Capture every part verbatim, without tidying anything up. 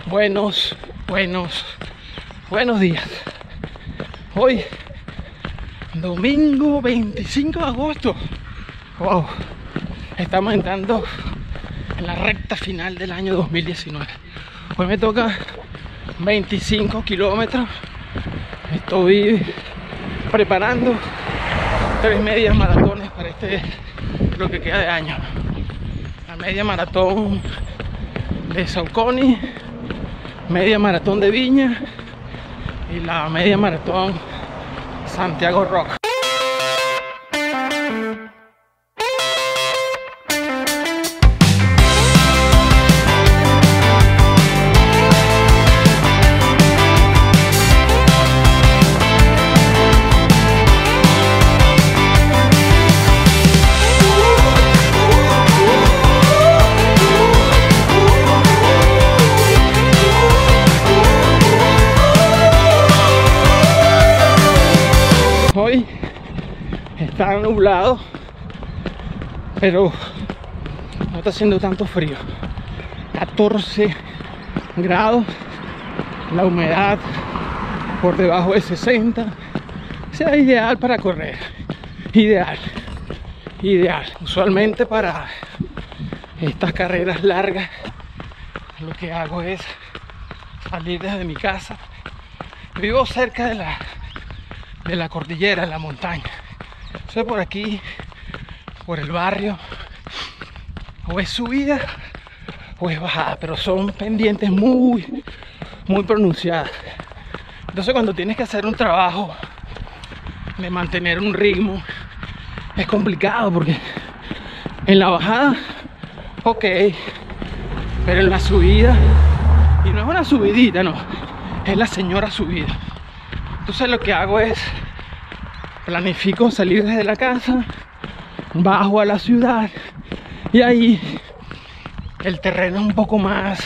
Buenos, buenos, buenos días. Hoy, domingo veinticinco de agosto. Wow, estamos entrando en la recta final del año dos mil diecinueve. Hoy me toca veinticinco kilómetros. Estoy preparando tres medias maratones para este, lo que queda de año. La media maratón de Saucony, media maratón de Viña y la media maratón Santiago Rock. Hoy está nublado, pero no está haciendo tanto frío. catorce grados, la humedad por debajo de sesenta. O sea, ideal para correr. Ideal, ideal. Usualmente para estas carreras largas lo que hago es salir desde mi casa. Vivo cerca de la de la cordillera, la montaña. Entonces por aquí, por el barrio, o es subida o es bajada, pero son pendientes muy muy pronunciadas. Entonces cuando tienes que hacer un trabajo de mantener un ritmo es complicado, porque en la bajada ok, pero en la subida, y no es una subidita, no, es la señora subida. Entonces lo que hago es planifico salir desde la casa, bajo a la ciudad y ahí el terreno es un poco más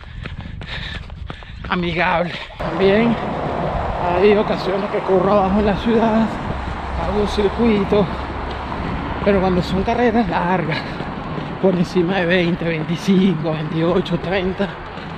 amigable. También hay ocasiones que corro abajo en la ciudad, hago un circuito, pero cuando son carreras largas, por encima de veinte, veinticinco, veintiocho, treinta,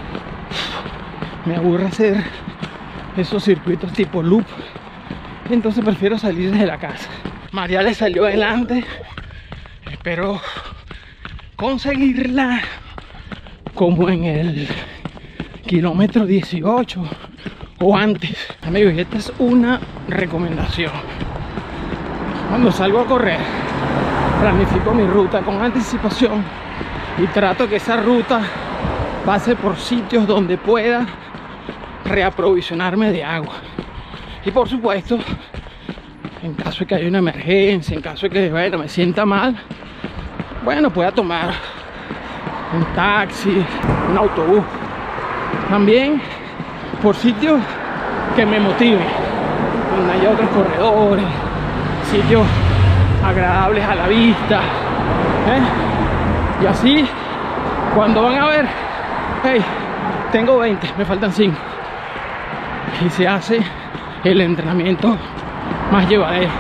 me aburre hacer esos circuitos tipo loop, entonces prefiero salir desde la casa. María le salió adelante, espero conseguirla como en el kilómetro dieciocho o antes. Amigos, y esta es una recomendación: cuando salgo a correr planifico mi ruta con anticipación y trato que esa ruta pase por sitios donde pueda reaprovisionarme de agua. Y por supuesto, en caso de que haya una emergencia, en caso de que bueno, me sienta mal, bueno, pueda tomar un taxi, un autobús. También por sitios que me motiven, donde haya otros corredores, sitios agradables a la vista, ¿eh? Y así, cuando van a ver, hey, tengo veinte, me faltan cinco, y se hace el entrenamiento más llevadero.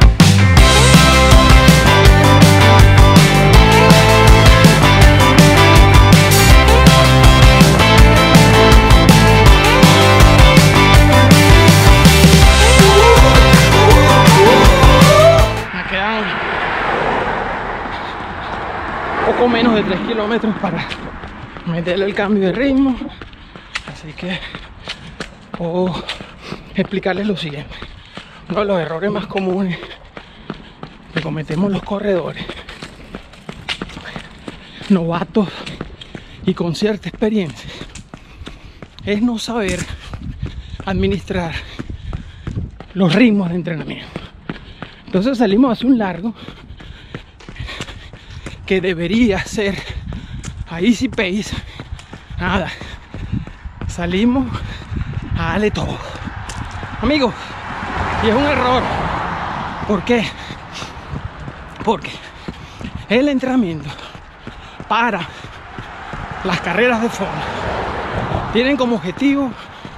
Me quedan poco menos de tres kilómetros para meterle el cambio de ritmo, así que puedo explicarles lo siguiente. Uno de los errores más comunes que cometemos los corredores novatos y con cierta experiencia es no saber administrar los ritmos de entrenamiento. Entonces salimos a hacer un largo que debería ser a easy pace. Nada, salimos a darle todo, amigos, y es un error. ¿Por qué? Porque el entrenamiento para las carreras de fondo tienen como objetivo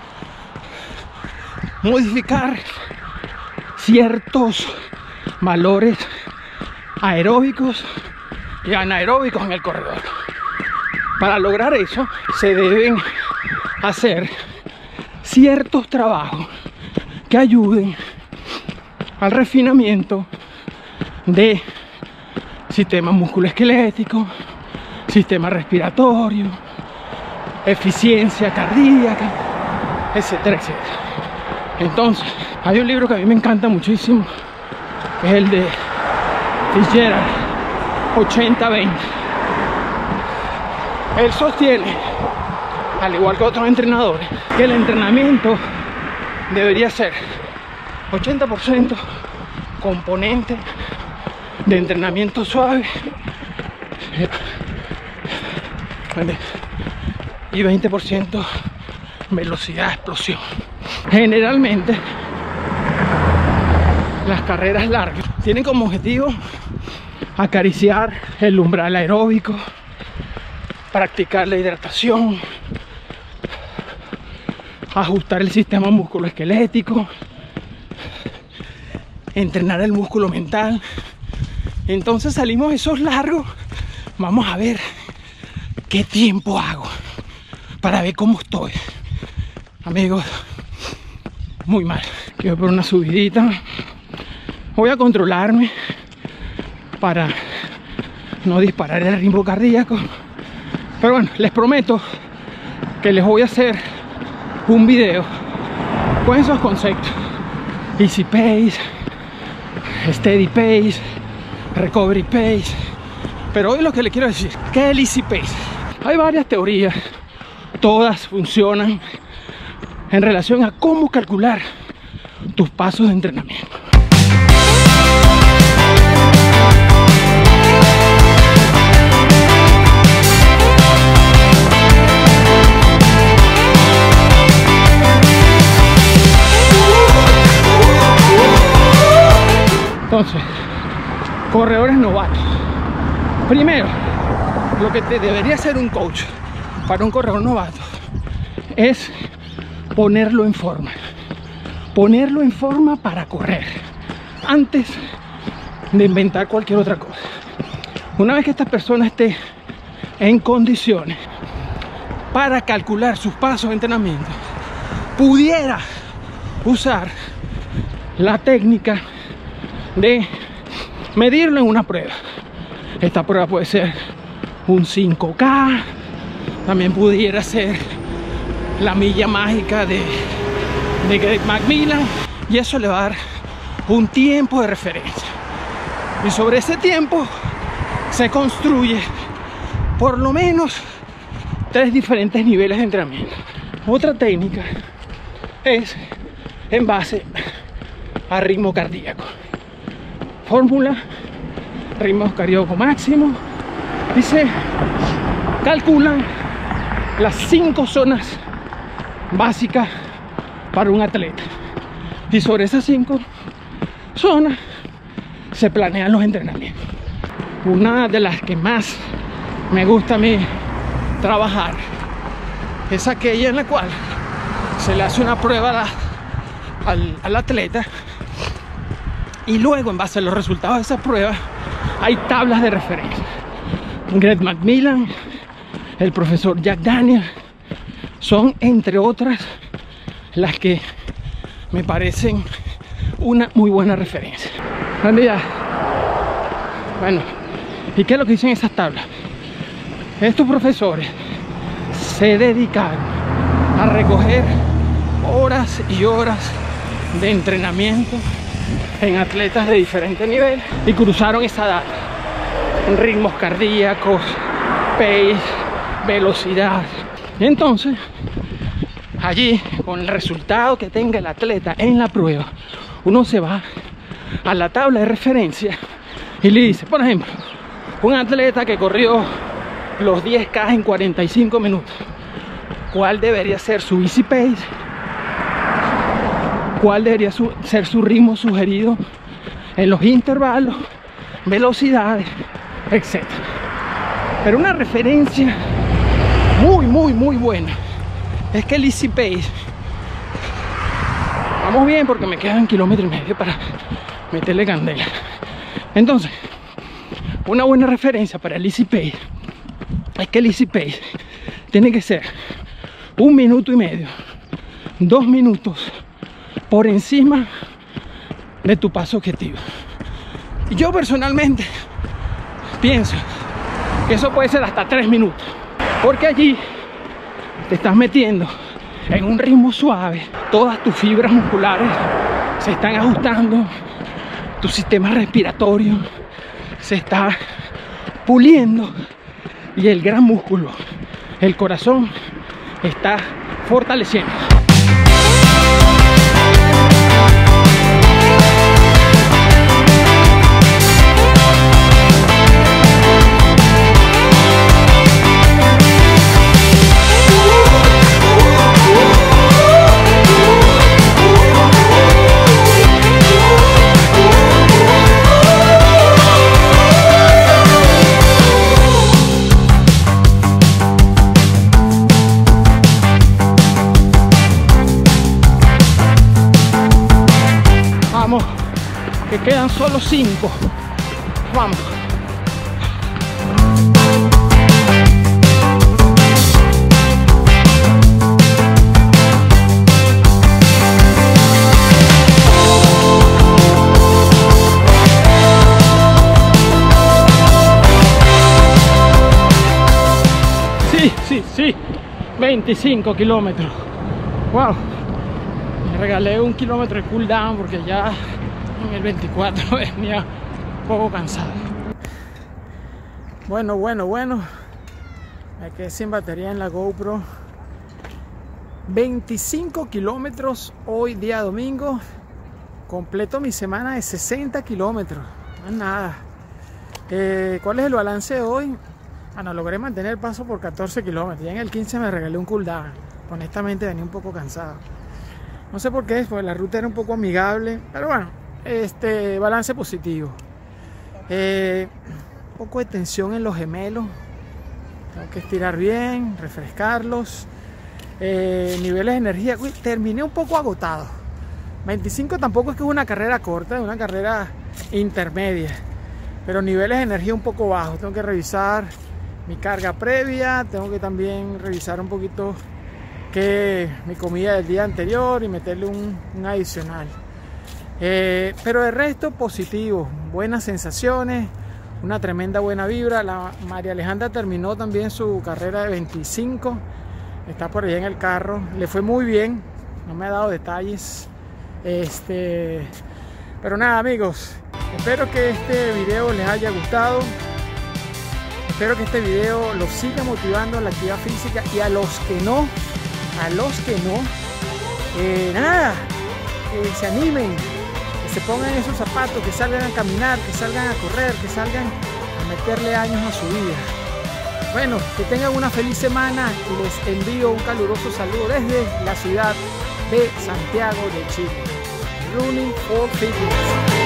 modificar ciertos valores aeróbicos y anaeróbicos en el corredor. Para lograr eso se deben hacer ciertos trabajos que ayuden al refinamiento de sistema musculoesquelético, sistema respiratorio, eficiencia cardíaca, etcétera, etcétera. Entonces, hay un libro que a mí me encanta muchísimo, que es el de Fitzgerald, ochenta veinte. Él sostiene, al igual que otros entrenadores, que el entrenamiento debería ser ochenta por ciento componente de entrenamiento suave y veinte por ciento velocidad, explosión. Generalmente las carreras largas tienen como objetivo acariciar el umbral aeróbico, practicar la hidratación, ajustar el sistema musculoesquelético, entrenar el músculo mental. Entonces salimos esos largos, vamos a ver qué tiempo hago para ver cómo estoy. Amigos, muy mal. Quiero por una subidita. Voy a controlarme para no disparar el ritmo cardíaco. Pero bueno, les prometo que les voy a hacer un video con esos conceptos: easy pace, steady pace, recovery pace. Pero hoy lo que les quiero decir, ¿qué es el easy pace? Hay varias teorías, todas funcionan en relación a cómo calcular tus pasos de entrenamiento. Entonces, corredores novatos. Primero, lo que te debería hacer un coach para un corredor novato es ponerlo en forma. Ponerlo en forma para correr antes de inventar cualquier otra cosa. Una vez que esta persona esté en condiciones para calcular sus pasos de entrenamiento, pudiera usar la técnica de medirlo en una prueba. Esta prueba puede ser un cinco K, también pudiera ser la milla mágica de, de Greg McMillan, y eso le va a dar un tiempo de referencia, y sobre ese tiempo se construye por lo menos tres diferentes niveles de entrenamiento. Otra técnica es en base a ritmo cardíaco. Fórmula, ritmo cardíaco máximo, y se calculan las cinco zonas básicas para un atleta, y sobre esas cinco zonas se planean los entrenamientos. Una de las que más me gusta a mí trabajar es aquella en la cual se le hace una prueba a la, al, al atleta, y luego, en base a los resultados de esa prueba, hay tablas de referencia. Greg McMillan, el profesor Jack Daniels, son, entre otras, las que me parecen una muy buena referencia. Buen día. Bueno, ¿y qué es lo que dicen esas tablas? Estos profesores se dedicaron a recoger horas y horas de entrenamiento en atletas de diferentes niveles y cruzaron esa data: ritmos cardíacos, pace, velocidad. Y entonces, allí, con el resultado que tenga el atleta en la prueba, uno se va a la tabla de referencia y le dice, por ejemplo, un atleta que corrió los diez K en cuarenta y cinco minutos, ¿cuál debería ser su easy pace? ¿Cuál debería su, ser su ritmo sugerido en los intervalos, velocidades, etcétera? Pero una referencia muy, muy, muy buena es que el easy pace, vamos bien porque me quedan kilómetro y medio para meterle candela. Entonces, una buena referencia para el easy pace es que el easy pace tiene que ser un minuto y medio, dos minutos por encima de tu paso objetivo. Y yo personalmente pienso que eso puede ser hasta tres minutos, porque allí te estás metiendo en un ritmo suave, todas tus fibras musculares se están ajustando, tu sistema respiratorio se está puliendo y el gran músculo, el corazón, está fortaleciendo. Que quedan solo cinco. Vamos. Sí, sí, sí. veinticinco kilómetros. Wow. Me regalé un kilómetro de cooldown porque ya en el veinticuatro venía un poco cansado. Bueno, bueno, bueno. Me quedé sin batería en la GoPro. veinticinco kilómetros hoy día domingo. Completo mi semana de sesenta kilómetros. No es nada. Eh, ¿Cuál es el balance de hoy? Bueno, logré mantener el paso por catorce kilómetros. Ya en el quince me regalé un cooldown. Honestamente venía un poco cansado. No sé por qué, porque la ruta era un poco amigable. Pero bueno. Este balance positivo. Eh, un poco de tensión en los gemelos. Tengo que estirar bien, refrescarlos. Eh, niveles de energía. Uy, terminé un poco agotado. veinticinco tampoco es que es una carrera corta, es una carrera intermedia. Pero niveles de energía un poco bajos. Tengo que revisar mi carga previa. Tengo que también revisar un poquito que mi comida del día anterior y meterle un, un adicional. Eh, pero de resto positivo, buenas sensaciones, una tremenda buena vibra. La María Alejandra terminó también su carrera de veinticinco, está por allá en el carro, le fue muy bien, no me ha dado detalles. Este, pero nada amigos, espero que este video les haya gustado, espero que este video los siga motivando a la actividad física, y a los que no, a los que no, eh, nada, que se animen, se pongan esos zapatos, que salgan a caminar, que salgan a correr, que salgan a meterle años a su vida. Bueno, que tengan una feliz semana y les envío un caluroso saludo desde la ciudad de Santiago de Chile. Running for Fitness.